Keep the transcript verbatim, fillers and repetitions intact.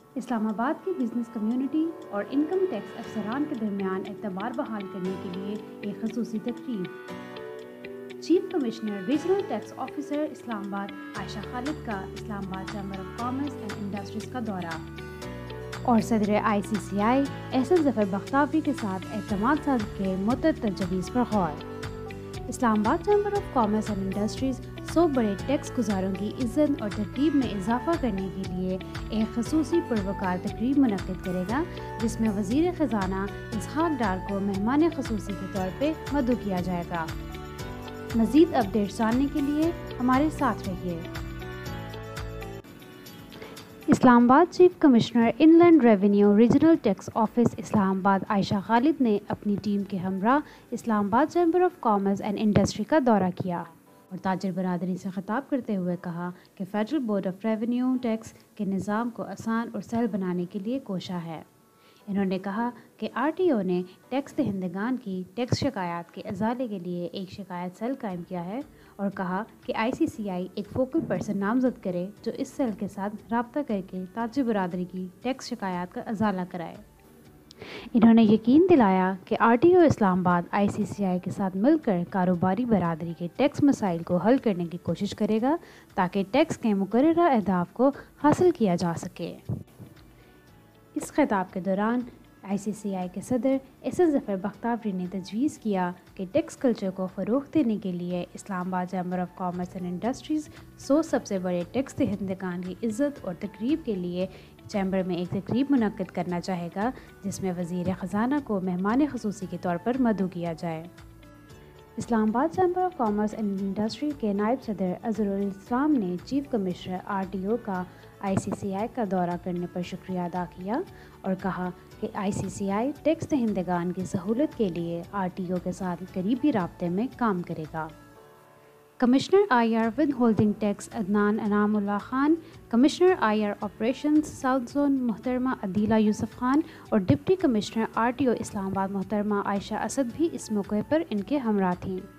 اسلام آباد کی business community اور انکم ٹیکس افسران کے درمیان اعتبار بحال کرنے کے لیے ایک خصوصی تقریب۔ Chief commissioner regional tax officer Islamabad Ayesha Khalid کا Islamabad chamber of commerce and industries کا دورہ اور صدر آئی سی سی آئی احسن ظفر بختیاری کے ساتھ اعتماد سازی کے متعدد تجاویز پر غور۔ Islamabad chamber of commerce and industries سو بڑے ٹیکس گزاروں کی عزت اور ترتیب میں اضافہ کرنے کے لیے ایک خصوصی پروقار تقریب منعقد کرے گا، جس میں وزیر خزانہ اسحاق ڈار کو مہمان خصوصی کے طور پہ مدعو کیا جائے گا۔ مزید اپڈیٹس جاننے کے لیے ہمارے ساتھ رہیے۔ Islamabad chief commissioner inland revenue regional tax office Islamabad Ayesha خالد نے اپنی ٹیم کے ہمراہ Islamabad chamber of commerce and industry کا دورہ کیا اور تاجر برادری سے خطاب کرتے ہوئے کہا کہ federal board of revenue tax کے نظام کو آسان اور سہل بنانے کے لیے کوشاں ہے۔ انہوں نے کہا کہ آر ٹی او نے ٹیکس دہندگان کی ٹیکس شکایات کے ازالے کے لیے ایک شکایت سیل قائم کیا ہے اور کہا کہ آئی سی سی آئی ایک فوکل پرسن نامزد کرے جو اس سیل کے ساتھ رابطہ کر کے تاجر برادری کی ٹیکس شکایات کا ازالہ کرائے۔ انہوں نے یقین دلایا کہ آر ٹی او اسلام آباد آئی سی سی آئی کے ساتھ مل کر کاروباری برادری کے ٹیکس مسائل کو حل کرنے کی کوشش کرے گا تاکہ ٹیکس کے مقررہ اہداف کو حاصل کیا جا سکے۔ اس خطاب کے دوران آئی سی سی آئی کے صدر احسن ظفر بختیاری نے تجویز کیا کہ ٹیکس کلچر کو فروغ دینے کے لیے Islamabad chamber of commerce and industries سو سب سے بڑے ٹیکس دہندگان کی عزت اور تقریب کے لیے چیمبر میں ایک تقریب منعقد کرنا چاہے گا، جس میں وزیر خزانہ کو مہمان خصوصی کے طور پر مدعو کیا جائے۔ Islamabad chamber of commerce and industry کے نائب صدر اظہرالاسلام نے chief commissioner R T O کا آئی سی سی آئی کا دورہ کرنے پر شکریہ ادا کیا اور کہا کہ آئی سی سی آئی ٹیکس دہندگان کی سہولت کے لیے آر ٹی او کے ساتھ قریبی رابطے میں کام کرے گا۔ Commissioner I R withholding tax Adnan Inam Ullah Khan, commissioner I R operations south zone محترمہ عدیلہ یوسف خان اور deputy commissioner R T O Islamabad محترمہ عائشہ اسد بھی اس موقع پر ان کے ہمراہ تھیں۔